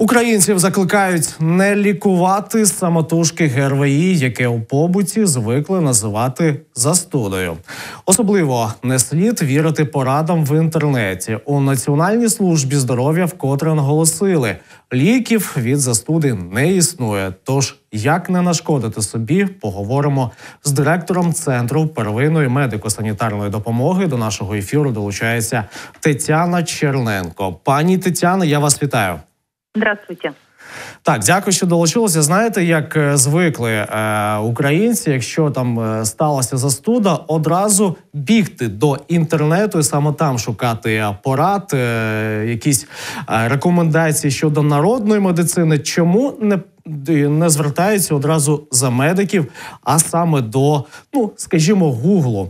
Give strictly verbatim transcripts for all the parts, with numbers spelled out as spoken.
Українців закликають не лікувати самотужки ГРВІ, яке у побуті звикли називати застудою. Особливо не слід вірити порадам в інтернеті. У Національній службі здоров'я вкотре наголосили – ліків від застуди не існує. Тож, як не нашкодити собі, поговоримо з директором Центру первинної медико-санітарної допомоги. До нашого ефіру долучається Тетяна Черненко. Пані Тетяна, я вас вітаю. Здравствуйте. Так, дякую, що долучилися. Знаєте, як звикли е, українці, якщо там е, сталася застуда, одразу бігти до інтернету і саме там шукати порад, е, якісь е, рекомендації щодо народної медицини. Чому не, не звертаються одразу за медиків, а саме до, ну, скажімо, Гуглу?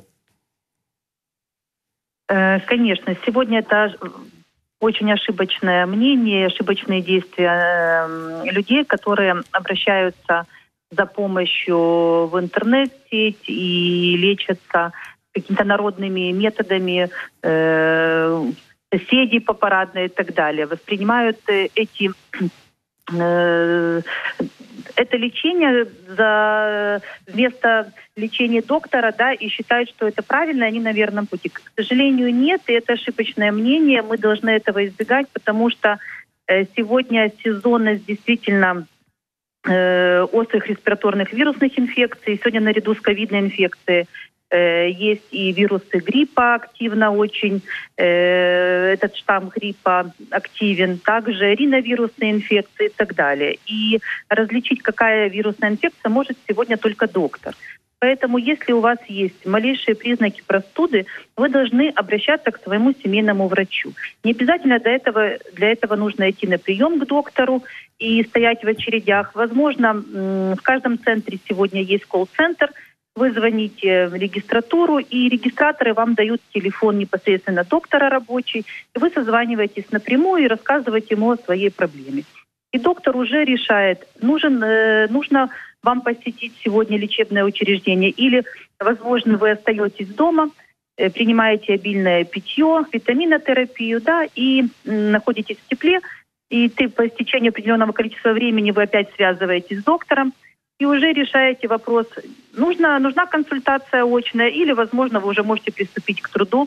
Э, конечно, сегодня это очень ошибочное мнение, ошибочные действия людей, которые обращаются за помощью в интернет-сеть и лечатся какими-то народными методами, э, соседей по парадной и так далее. Воспринимают эти, э, это лечение за вместо лечения доктора, да, и считают, что это правильно, они на верном пути. К сожалению, нет, и это ошибочное мнение. Мы должны этого избегать, потому что э, сегодня сезонность действительно э, острых респираторных вирусных инфекций. Сегодня наряду с ковидной инфекцией э, есть и вирусы гриппа активно очень. Э, этот штамм гриппа активен. Также риновирусные инфекции и так далее. И различить, какая вирусная инфекция, может сегодня только доктор. Поэтому, если у вас есть малейшие признаки простуды, вы должны обращаться к своему семейному врачу. Не обязательно до этого, для этого нужно идти на прием к доктору и стоять в очередях. Возможно, в каждом центре сегодня есть колл-центр. Вы звоните в регистратуру, и регистраторы вам дают телефон непосредственно доктора рабочий. И вы созваниваетесь напрямую и рассказываете ему о своей проблеме. И доктор уже решает, нужен, э, нужно вам посетить сегодня лечебное учреждение или, возможно, вы остаетесь дома, э, принимаете обильное питье, витаминотерапию, да, и э, находитесь в тепле, и ты по истечению определенного количества времени вы опять связываетесь с доктором и уже решаете вопрос, нужна, нужна консультация очная или, возможно, вы уже можете приступить к труду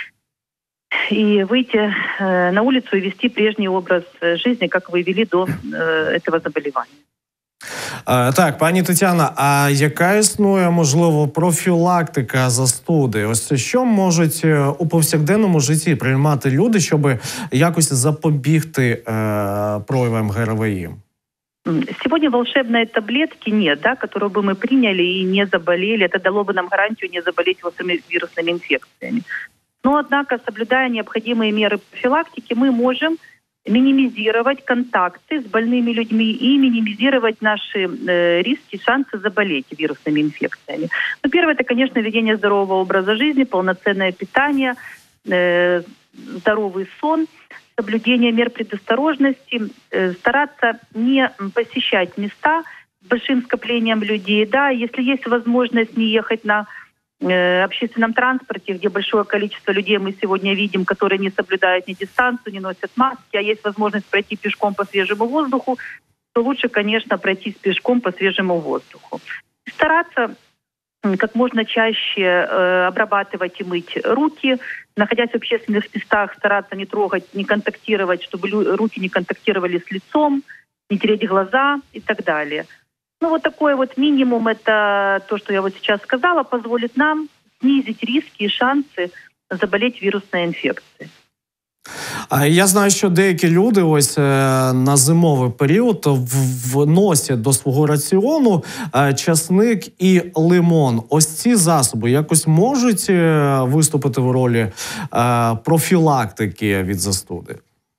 и выйти э, на улицу и вести прежний образ жизни, как вы вели до э, этого заболевания. А, так, пані Тетяна, а яка існує, можливо, профілактика застуди? Ось що можуть у повсякденному житті приймати люди, щоб якось запобігти е, проявам ГРВІ? Сегодня волшебной таблетки нет, да, которую бы мы приняли и не заболели. Это дало бы нам гарантию не заболеть острыми вирусными инфекциями. Но, однако, соблюдая необходимые меры профилактики, мы можем минимизировать контакты с больными людьми и минимизировать наши э, риски, шансы заболеть вирусными инфекциями. Ну, первое, это, конечно, ведение здорового образа жизни, полноценное питание, э, здоровый сон, соблюдение мер предосторожности, э, стараться не посещать места с большим скоплением людей. Да, если есть возможность не ехать на общественном транспорте, где большое количество людей мы сегодня видим, которые не соблюдают ни дистанцию, не носят маски, а есть возможность пройти пешком по свежему воздуху, то лучше, конечно, пройтись пешком по свежему воздуху. Стараться как можно чаще э, обрабатывать и мыть руки, находясь в общественных местах, стараться не трогать, не контактировать, чтобы лю- руки не контактировали с лицом, не тереть глаза и так далее. Ну, вот такой вот минимум, это то, что я вот сейчас сказала, позволит нам снизить риски и шансы заболеть вирусной инфекцией. Я знаю, що деякі люди ось на зимовий період вносять до свого раціону часник і лимон. Ось ці засоби якось можуть виступити в ролі профілактики від застуди?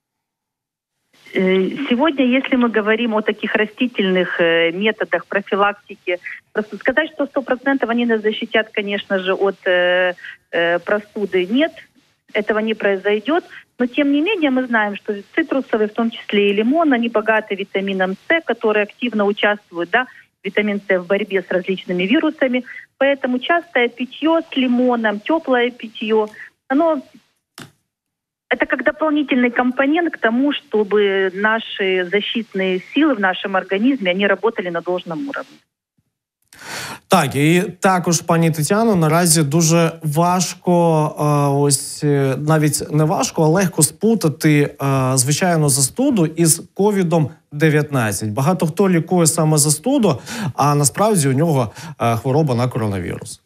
Сегодня, если мы говорим о таких растительных методах профилактики, просто сказать, что сто процентов они нас защитят, конечно же, от э, э, простуды, нет, этого не произойдет. Но, тем не менее, мы знаем, что цитрусовые, в том числе и лимон, они богаты витамином С, который активно участвует, да, витамин С в борьбе с различными вирусами. Поэтому частое питье с лимоном, теплое питье, оно Это как дополнительный компонент к тому, чтобы наши защитные силы в нашем организме, они работали на должном уровне. Так, і також, пані Тетяно, наразі дуже важко, е, ось е, навіть не важко, а легко спутати е, звичайну застуду із ковідом дев'ятнадцять. Багато хто лікує саме застуду, а насправді у нього е, хвороба на коронавірус.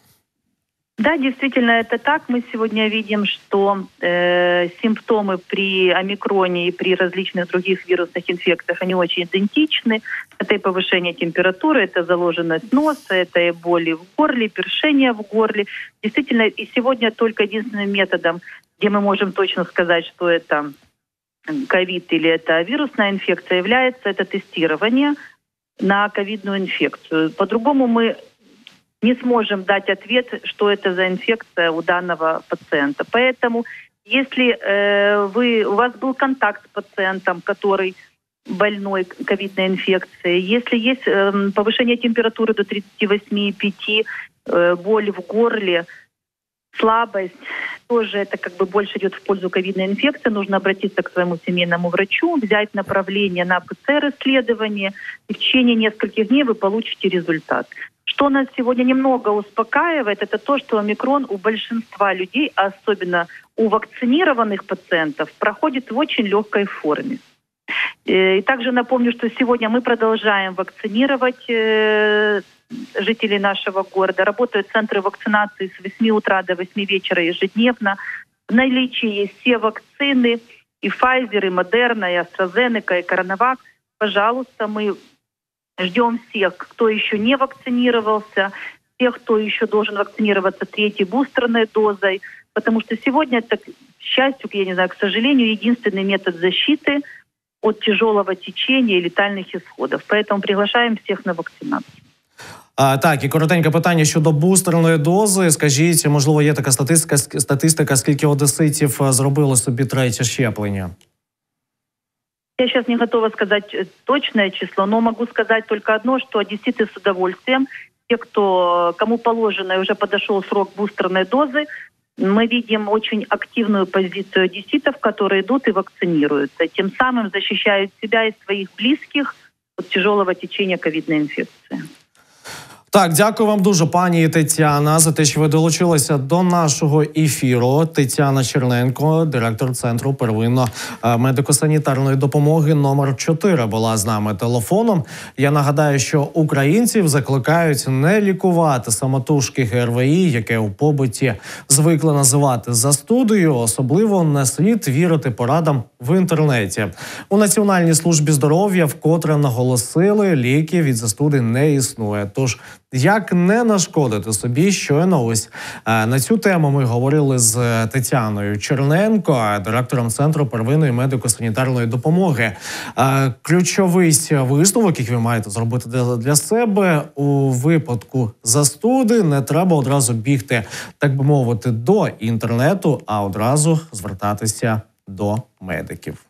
Да, действительно, это так. Мы сегодня видим, что э, симптомы при омикроне и при различных других вирусных инфекциях, они очень идентичны. Это и повышение температуры, это заложенность носа, это и боли в горле, першение в горле. Действительно, и сегодня только единственным методом, где мы можем точно сказать, что это ковид или это вирусная инфекция, является это тестирование на ковидную инфекцию. По-другому мы не сможем дать ответ, что это за инфекция у данного пациента. Поэтому, если э, вы, у вас был контакт с пациентом, который больной ковидной инфекцией, если есть э, повышение температуры до тридцати восьми и пяти, э, боль в горле, слабость, тоже это как бы больше идет в пользу ковидной инфекции, нужно обратиться к своему семейному врачу, взять направление на ПЦР-исследование, и в течение нескольких дней вы получите результат. Что нас сегодня немного успокаивает, это то, что омикрон у большинства людей, а особенно у вакцинированных пациентов, проходит в очень легкой форме. И также напомню, что сегодня мы продолжаем вакцинировать жителей нашего города. Работают центры вакцинации с восьми утра до восьми вечера ежедневно. В наличии есть все вакцины, и Pfizer, и Moderna, и AstraZeneca, и CoronaVac. Пожалуйста, мы ждем всех, кто еще не вакцинировался, тех, кто еще должен вакцинироваться третьей бустерной дозой, потому что сегодня это, к счастью, я не знаю, к сожалению, единственный метод защиты от тяжелого течения и летальных исходов. Поэтому приглашаем всех на вакцинацию. А, так, і коротеньке питання щодо бустерної дози. Скажіть, можливо, є така статистика, статистика, скільки одеситів зробили собі третє щеплення? Я сейчас не готова сказать точное число, но могу сказать только одно, что одесситы с удовольствием, те, кто, кому положено и уже подошел срок бустерной дозы, мы видим очень активную позицию одесситов, которые идут и вакцинируются, тем самым защищают себя и своих близких от тяжелого течения ковидной инфекции. Так, дякую вам дуже, пані Тетяна, за те, що ви долучилися до нашого ефіру. Тетяна Черненко, директор Центру первинно-медико-санітарної допомоги номер чотири, була з нами телефоном. Я нагадаю, що українців закликають не лікувати самотужки ГРВІ, яке у побуті звикли називати застудою. Особливо не слід вірити порадам в інтернеті. У Національній службі здоров'я вкотре наголосили, ліків від застуди не існує. Тож, як не нашкодити собі, щойно ось е, на цю тему ми говорили з Тетяною Черненко, директором Центру первинної медико-санітарної допомоги. Е, ключовий висновок, який ви маєте зробити для, для себе, у випадку застуди не треба одразу бігти, так би мовити, до інтернету, а одразу звертатися до медиків.